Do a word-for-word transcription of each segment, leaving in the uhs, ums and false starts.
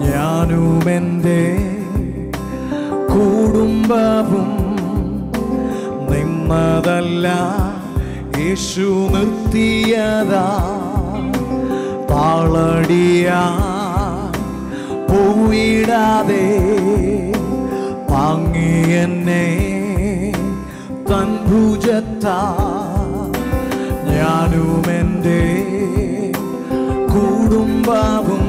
ഞാനും എൻ്റെ കുടുംബവും നിന്നതല്ല, യേശു നിർത്തിയതാ. താളടിയാ പോയിടാതെ താങ്ങി എന്നെ തൻ ഭുജത്താ. ഞാനും എൻ്റെ കുടുംബവും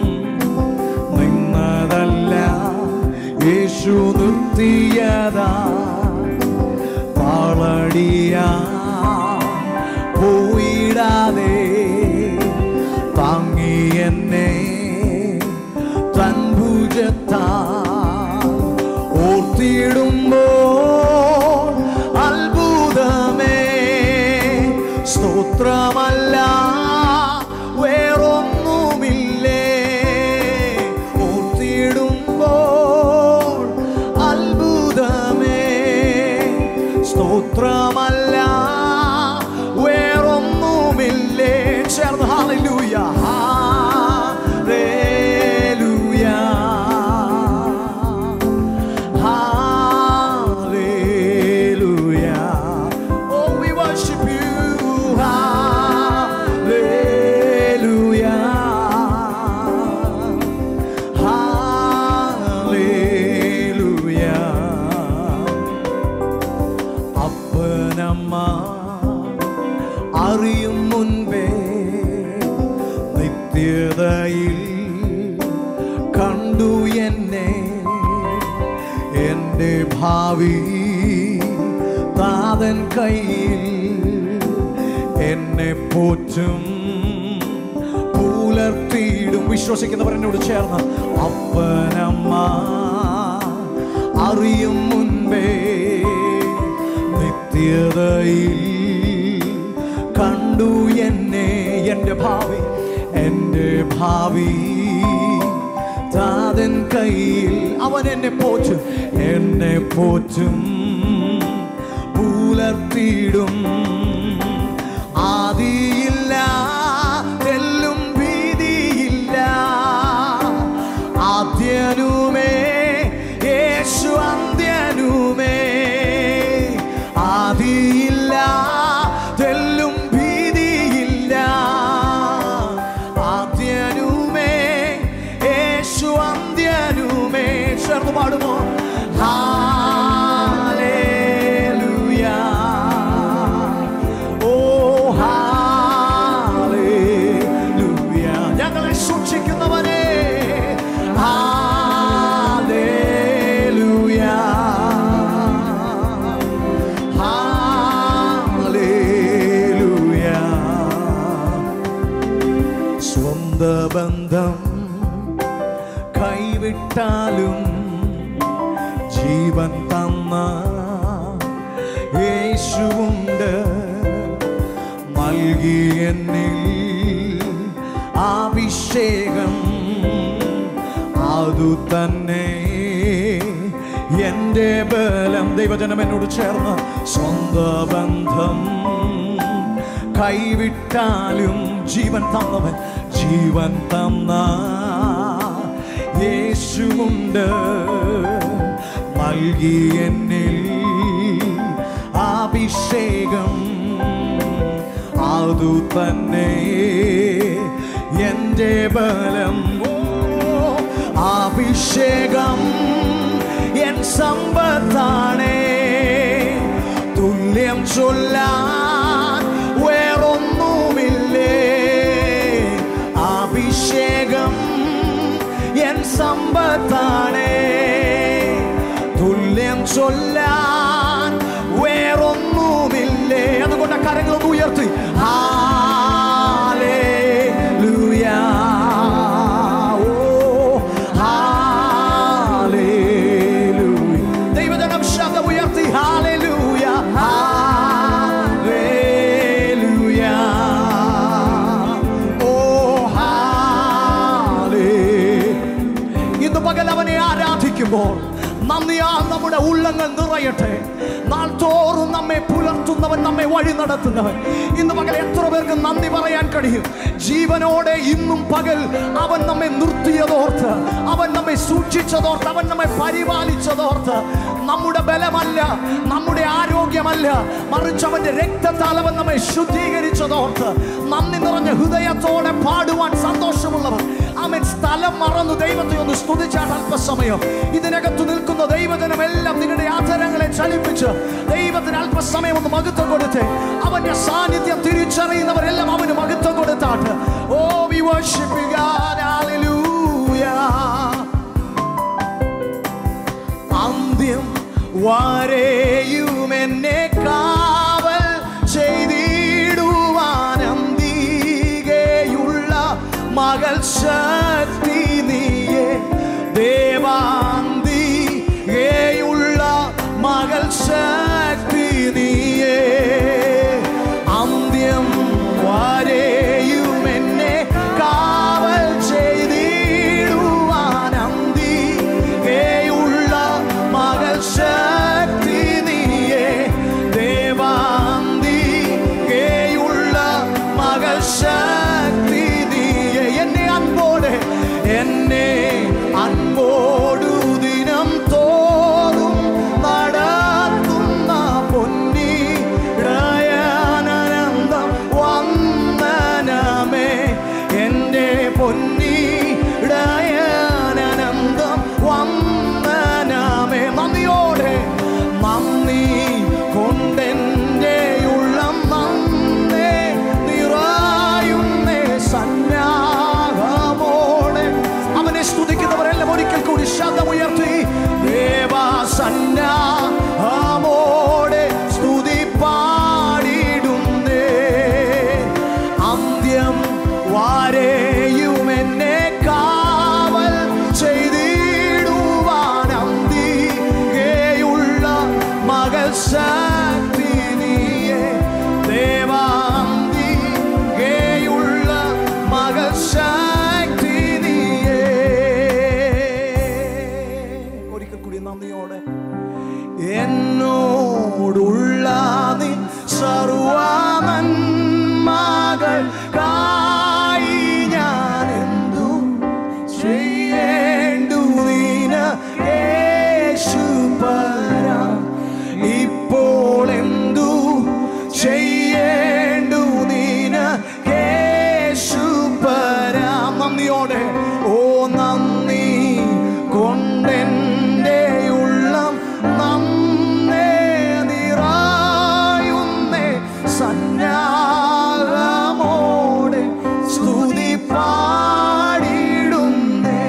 നിന്നതല്ല, യേശു നിർത്തിയതാ. താളടിയാ പോയിടാതെ താങ്ങി എന്നെ തൻ ഭുജത്താ. ഓർത്തിടുമ്പോൾ അത്ഭുതമേ, സ്തോത്രമല്ല വേറൊന്നുമില്ലേ. ഓർത്തിടുമ്പോൾ അത്ഭുതമേ, സ്തോത്രമല്ല വേറൊന്നുമില്ലേ. ചേർന്ന് hallelujah, hallelujah, hallelujah. Oh, we worship you. Hallelujah, hallelujah. അപ്പനമ്മ അറിയും മുൻപേ നിത്യതയിൽ കണ്ടു എന്നെ. എൻ്റെ ഭാവി താതൻ കയ്യിൽ എന്നെ പോറ്റും പുലർത്തിയിടും. വിശ്വസിക്കുന്നവർ എന്നോട് ചേർന്ന് അപ്പനമ്മ അറിയും മുൻപേ നിത്യതയിൽ കണ്ടു എന്നെ. എൻ്റെ ഭാവി എൻ്റെ ഭാവി താതൻ കയ്യിൽ അവൻ എന്നെ പോറ്റും, എന്നെ പോറ്റും പുലർത്തിയിടും. ആദിയില്ല തെല്ലും ഭീതിയില്ല, ആദ്യനുമേ യേശു അന്ത്യനുമേ. ആദിയില്ല തെല്ലും ഭീതിയില്ല, ആദ്യനുമേ യേശു അന്ത്യനുമേ. ചേർന്ന് പാടുമോ? ഹല്ലേലൂയ, ഓ ഹല്ലേലൂയ. ഞങ്ങളെ സൂക്ഷിക്കുന്നവനെ ഹല്ലേലൂയ, ഹല്ലേലൂയ. സ്വന്ത ബന്ധം കൈവിട്ടാലും ജീവൻ തന്ന യേശുവുണ്ട്. നൽകി എന്നിൽ അഭിഷേകം, അതു തന്നെ എൻ്റെ ബലം. ദൈവജനം എന്നോട് ചേർന്ന് സ്വന്ത ബന്ധം കൈവിട്ടാലും ജീവൻ തന്നവൻ, ജീവൻ തന്ന യേശുവുണ്ട്. നൽകി എന്നിൽ അഭിഷേകം, അതു തന്നെ എൻ്റെ ബലം. അഭിഷേകം എൻ സമ്പത്താണേ, തുല്യം ചൊല്ലാൻ വേറൊന്നുമില്ലേ. അഭിഷേകം എൻ സമ്പത്താണേ, തുല്യം ചൊല്ലാൻ വേറൊന്നുമില്ലേ. അതുകൊണ്ട് കരങ്ങളൊന്ന് ഉയർത്തി ഹല്ലേലൂയ, ഓ ഹല്ലേലൂയ. ദൈവജനം ശബ്ദം ഉയർത്തി ഹല്ലേലൂയ, ഹല്ലേലൂയ, ഓ ഹല്ലേലൂയ. ഇന്ന് പകൽ അവനെ ആരാധിക്കുമ്പോൾ നന്ദിയാൽ നമ്മുടെ ഉള്ളങ്ങൾ നിറയട്ടെ. നാൾ തോറും നമ്മെ പുലർത്തുന്നവൻ, നമ്മെ വഴി നടത്തുന്നവൻ. ഇന്ന് പകൽ എത്ര പേർക്ക് നന്ദി പറയാൻ കഴിയും? ജീവനോടെ ഇന്നും പകൽ അവൻ നമ്മെ നിർത്തിയതോർത്ത്, അവൻ നമ്മെ സൂക്ഷിച്ചതോർത്ത്, അവൻ നമ്മെ പരിപാലിച്ചതോർത്ത്. നമ്മുടെ ബലമല്ല, നമ്മുടെ ആരോഗ്യമല്ല, മറിച്ച് അവന്റെ രക്തത്താൽ അവൻ നമ്മെ ശുദ്ധീകരിച്ചതോർത്ത് നന്ദി നിറഞ്ഞ ഹൃദയത്തോടെ പാടുവാൻ സന്തോഷമുള്ളവർ അവൻ സ്ഥലം മറന്നു ദൈവത്തെ ഒന്ന് സ്തുതിച്ചാൽ അല്പസമയം. ഇതിനകത്ത് നിൽക്കുന്ന ദൈവജനമെല്ലാം നിങ്ങളുടെ ആചാരങ്ങളെ ചലിപ്പിച്ച് ദൈവത്തിന് അല്പസമയം ഒന്ന് മഹത്വം കൊടുത്തേ. അവന്റെ സാന്നിധ്യം തിരിച്ചറിയുന്നവരെല്ലാം അവന് മഹത്വം കൊടുത്താട്ട്. Oh we worship God, hallelujah. അന്ത്യം വരെയും എന്നെ കാവൽ ചെയ്തിടുവാൻ അന്തികയുള്ള മകൾ ശക്തി നീയേ. ദേവാന്തികയുള്ള മകൾ ശക്തി നീയേ. അന്ത്യം വരെയും എന്നെ കാവൽ ചെയ്തിടുവാൻ അന്തികയുള്ള മകൾ ശക്തി നീയേ. ദേവാന്തികയുള്ള മകൾ ശക്തി നീയേ. എന്നെ അൻപോടെ എന്നെ അൻപോടു ദിനം തോറും നടത്തുന്ന പൊന്നിടയനന്തം വന്ദനമേ. എൻ്റെ പൊന്നിടയനന്തം വന്ദനമേ. നന്ദിയോടെ നന്ദി കൊണ്ടെൻ്റെ ഉള്ളം നന്ദി നിറയുന്നേ. സന്നാഹമോടെ അവനെ സ്തുതിക്കുന്നവരെല്ലാം ഒരിക്കൽ കൂടി ശബ്ദമുയർത്തി ദേവസന്നാഹമോടെ സ്തുതി പാടിടുന്നേ. അന്ത്യം വരെയും എന്നെ കാവൽ ചെയ്തിടുവാൻ അന്തികയുള്ള മകൾ ശക്തി നീയേ. ദേവാന്തികയുള്ള മകൾ ശക്തി നീയേ. ഒരിക്കൽ കൂടി നന്ദിയോടെ എന്നോടുള്ള നീ സർവ്വനന്മകൾക്കായി ഞാൻ എന്തു ചെയ്യേണ്ടു നിനക്ക് യേശുപരാ. ഇപ്പോൾ എന്തു ചെയ്യേണ്ടു നിനക്ക് യേശുപരാ. നന്ദിയോടെ ഓ നന്ദി കൊണ്ടെൻ്റെ ഉള്ളം നന്നേ നിറയുന്നേ. സന്നാഹമോടെ സ്തുതി പാടിടുന്നേ.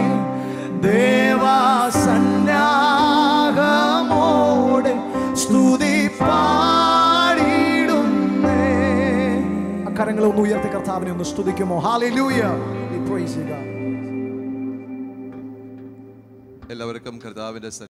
ദേവസന്നാഹമോടെ സ്തുതി പാടിടുന്നേ. അക്കരങ്ങളെ ഒന്ന് ഉയർത്തി കർത്താവിനെ ഒന്ന് സ്തുതിക്കുമോ? Hallelujah. We praise you, God. എല്ലാവർക്കും കർത്താവിന്റെ